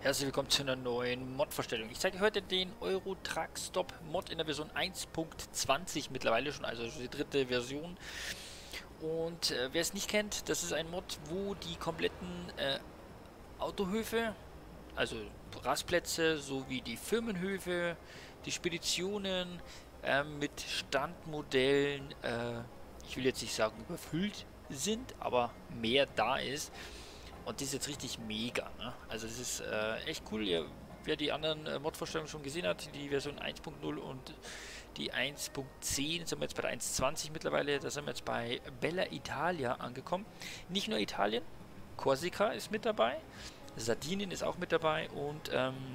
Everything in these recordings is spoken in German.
Herzlich willkommen zu einer neuen Mod-Vorstellung. Ich zeige heute den Euro Truck Stop Mod in der Version 1.20 mittlerweile schon, also die dritte Version. Und wer es nicht kennt, das ist ein Mod, wo die kompletten Autohöfe, also Rastplätze sowie die Firmenhöfe, die Speditionen mit Standmodellen, ich will jetzt nicht sagen überfüllt sind, aber mehr da ist. Und das ist jetzt richtig mega, ne? Also das ist echt cool. Wer die anderen Mod-Vorstellungen schon gesehen hat, die Version 1.0 und die 1.10, sind wir jetzt bei der 1.20 mittlerweile, da sind wir jetzt bei Bella Italia angekommen. Nicht nur Italien, Korsika ist mit dabei, Sardinien ist auch mit dabei und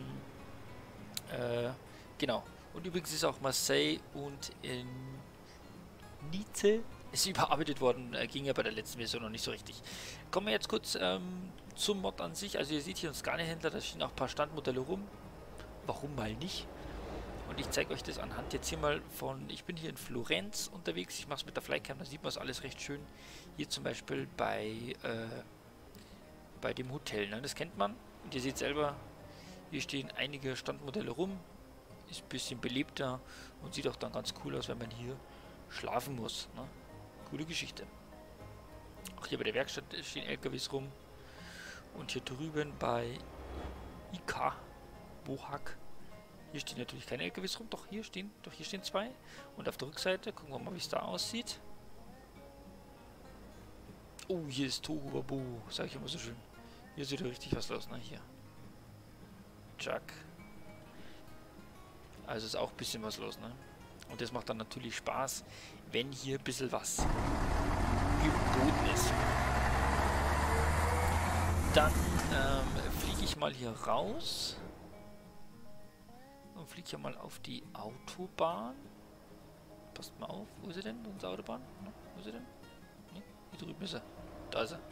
genau. Und übrigens ist auch Marseille und Nice ist überarbeitet worden, ging ja bei der letzten Version noch nicht so richtig. Kommen wir jetzt kurz zum Mod an sich. Also ihr seht hier einen Scannerhändler, da stehen auch ein paar Standmodelle rum. Warum mal nicht? Und ich zeige euch das anhand jetzt hier mal von, ich bin hier in Florenz unterwegs, ich mache es mit der Flycam, da sieht man es alles recht schön. Hier zum Beispiel bei dem Hotel, ne? Das kennt man. Und ihr seht selber, hier stehen einige Standmodelle rum. Ist ein bisschen belebter und sieht auch dann ganz cool aus, wenn man hier schlafen muss, ne? Coole Geschichte. Auch hier bei der Werkstatt stehen LKWs rum. Und hier drüben bei IK Bohak. Hier stehen natürlich keine LKWs rum. Doch hier stehen zwei. Und auf der Rückseite gucken wir mal, wie es da aussieht. Oh, hier ist Tohuwabohu, sag ich immer so schön. Hier sieht ja richtig was los, ne? Hier. Jack. Also ist auch ein bisschen was los, ne? Und das macht dann natürlich Spaß, wenn hier ein bisschen was geboten ist. Dann fliege ich mal hier raus und fliege hier mal auf die Autobahn. Passt mal auf, wo ist er denn, unsere Autobahn? No, wo ist er denn? Nee, hier drüben ist er. Da ist er.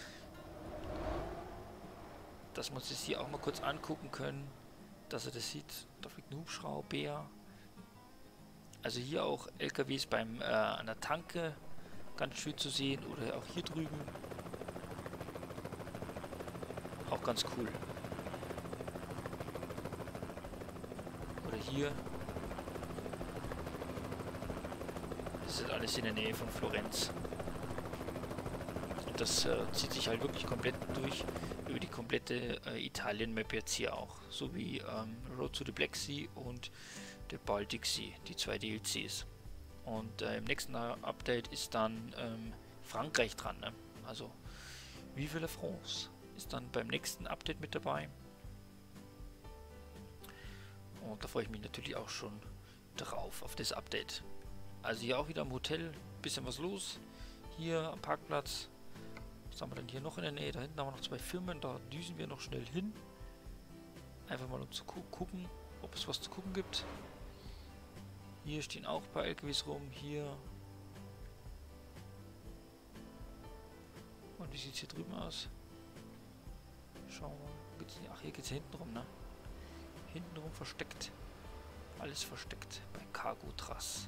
Dass wir uns das hier auch mal kurz angucken können, dass er das sieht. Da fliegt ein Hubschrauber. Also hier auch LKWs an der Tanke ganz schön zu sehen oder auch hier drüben. Auch ganz cool. Oder hier. Das ist alles in der Nähe von Florenz. Und das zieht sich halt wirklich komplett durch, über die komplette Italien-Map jetzt hier auch. So wie Road to the Black Sea und der Baltic Sea, die zwei DLCs. Und im nächsten Update ist dann Frankreich dran, ne? Also Vive la France ist dann beim nächsten Update mit dabei. Und da freue ich mich natürlich auch schon drauf, auf das Update. Also hier auch wieder am Hotel, bisschen was los. Hier am Parkplatz. Was haben wir denn hier noch in der Nähe? Da hinten haben wir noch zwei Firmen, da düsen wir noch schnell hin. Einfach mal um zu gucken, ob es was zu gucken gibt. Hier stehen auch ein paar LKWs rum, hier. Und wie sieht es hier drüben aus? Schauen wir mal. Ach, hier geht es hinten rum, ne? Hinten rum versteckt. Alles versteckt bei Cargo Truss.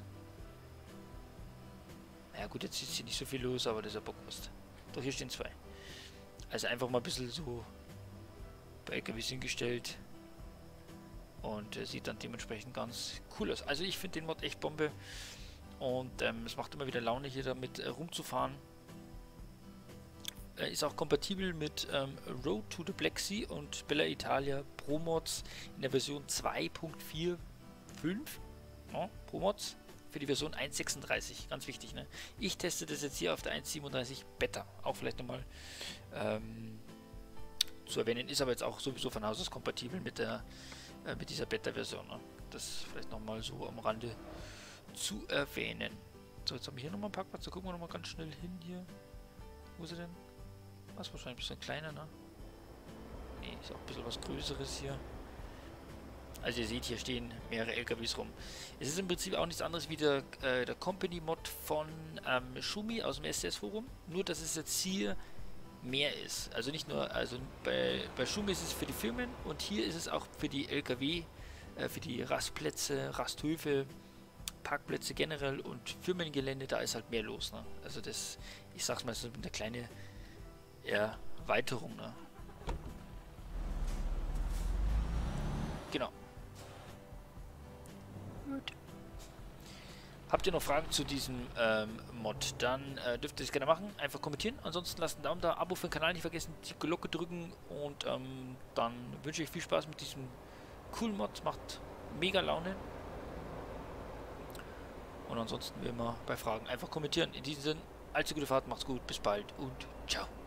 Naja gut, jetzt ist hier nicht so viel los, aber das ist ja Bockwurst. Doch, hier stehen zwei. Also einfach mal ein bisschen so bei LKWs hingestellt. Und sieht dann dementsprechend ganz cool aus. Also ich finde den Mod echt Bombe. Und es macht immer wieder Laune, hier damit rumzufahren. Ist auch kompatibel mit Road to the Black Sea und Bella Italia Pro Mods in der Version 2.45. Ja, Pro Mods für die Version 1.36. Ganz wichtig, ne? Ich teste das jetzt hier auf der 1.37 Beta. Auch vielleicht nochmal zu erwähnen. Ist aber jetzt auch sowieso von Haus aus kompatibel mit dieser Beta-Version. Ne? Das vielleicht nochmal so am Rande zu erwähnen. So, jetzt haben wir hier nochmal einen Parkplatz. Da gucken wir nochmal ganz schnell hin hier. Wo ist er denn? Was wahrscheinlich ein bisschen kleiner, ne? Ne, ist auch ein bisschen was Größeres hier. Also ihr seht, hier stehen mehrere LKWs rum. Es ist im Prinzip auch nichts anderes wie der Company-Mod von Schumi aus dem STS-Forum. Nur, dass es jetzt hier mehr ist. Also nicht nur, also bei Schumi ist es für die Firmen und hier ist es auch für die LKW, für die Rastplätze, Rasthöfe, Parkplätze generell und Firmengelände, da ist halt mehr los, ne? Also das, ich sag's mal, so eine kleine Erweiterung, ne? Genau. Gut. Habt ihr noch Fragen zu diesem Mod, dann dürft ihr es gerne machen. Einfach kommentieren. Ansonsten lasst einen Daumen da, Abo für den Kanal nicht vergessen, die Glocke drücken und dann wünsche ich viel Spaß mit diesem coolen Mod. Macht mega Laune. Und ansonsten wie immer bei Fragen einfach kommentieren. In diesem Sinne, allzu gute Fahrt, macht's gut, bis bald und ciao.